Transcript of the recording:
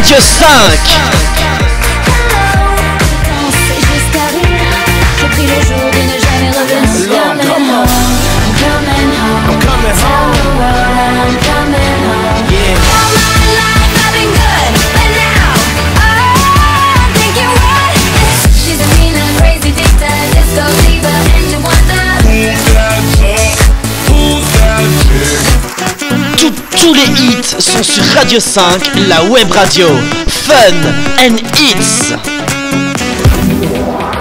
Radio 5. J'ai pris le jour de ne jamais revenir. I'm coming home. I'm coming home. Tell the world I'm coming home. Yeah. All my life I've been good, but now I'm thinking what? She's a mean and crazy dictator, disco diva, and you wonder Who's that chick? Tous les hits sont sur Radio 5, la web radio. Fun and hits.